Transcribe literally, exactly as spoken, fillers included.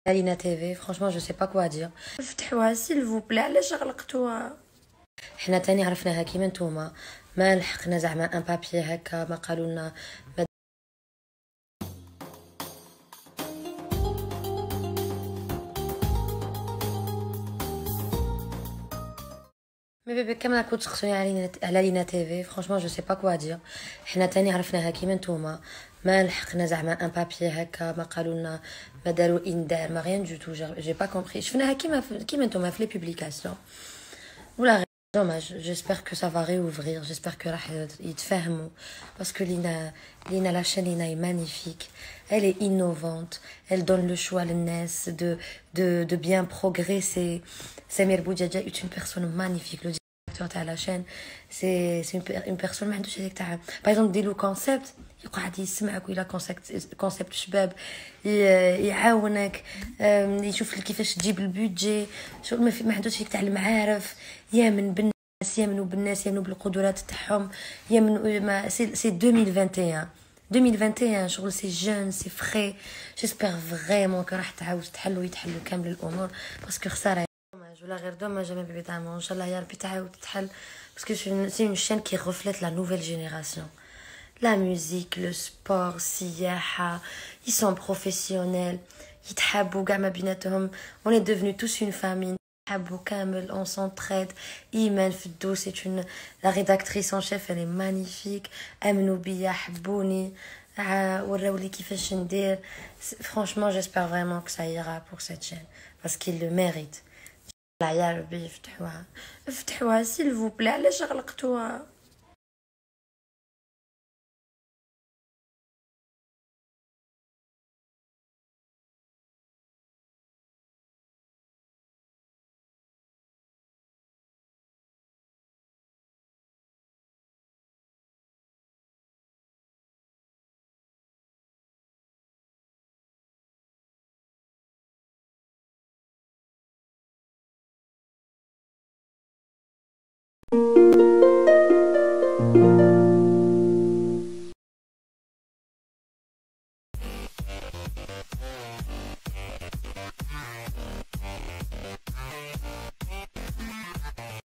Alina T V, franchement je sais pas quoi dire. فتحوها سيل فو بلا علاش غلقتوها؟ حنا تاني عرفناها كيما نتوما، ما لحقنا زعما ان بابي هكا، ما قالوا لنا ما مي بيبي كما كنت تسقسوني على على لينا تي في، فرانشمون جو سي با كوا دير. حنا تاني عرفناها كيما نتوما، ما لحقنا زعما ان بابي هكا، ما قالوا لنا ما داروا انذار، ما rien du tout. J'ai pas compris. شفناها كيما كيما نتوما في لي بوبليكاسيون ولا. Dommage, j'espère que ça va réouvrir, j'espère que راح يتفاهموا parce que Lina, Lina la chaîne Lina est magnifique, elle est innovante, elle donne le choix à l'Nes de, de, de bien progresser. Samir Boudjadja est une personne magnifique, le directeur de la chaîne, c'est une, une personne ما عندوش هذيك تاع par exemple ديروا كونسيبت يقعد يسمعك ويلا كونسيبت كونسيبت شباب يعاونك يشوف لك كيفاش تجيب البودجي شغل ما, ما عندوش هيك تاع المعارف يامن بالناس يامنوا بالناس يامنوا بالقدرات تاعهم يامنوا ما سي سي ألفين وواحد وعشرين ألفين وواحد وعشرين شغل سي جون سي فري جيسبر فريمون كو راح تعاود تحلوا يتحلوا كامل الامور باسكو خساره ولا غير دوماج ما بيبي تاعهم ان شاء الله يا ربي تعاود تتحل باسكو سي اون شين كي reflète la nouvelle génération. La musique, le sport, siyaha, ils sont professionnels, يتحابوا كاع ما بيناتهم, on est devenus tous une famille. On s'entraide. Imen Fdou, c'est une la rédactrice en chef, elle est magnifique. Amnou Bia Habouni, Waraouli Kifesh Ndir. Franchement, j'espère vraiment que ça ira pour cette chaîne parce qu'il le mérite. لا يا ربي فتحوها فتحوها سيل فو بلا علاش غلقتوها؟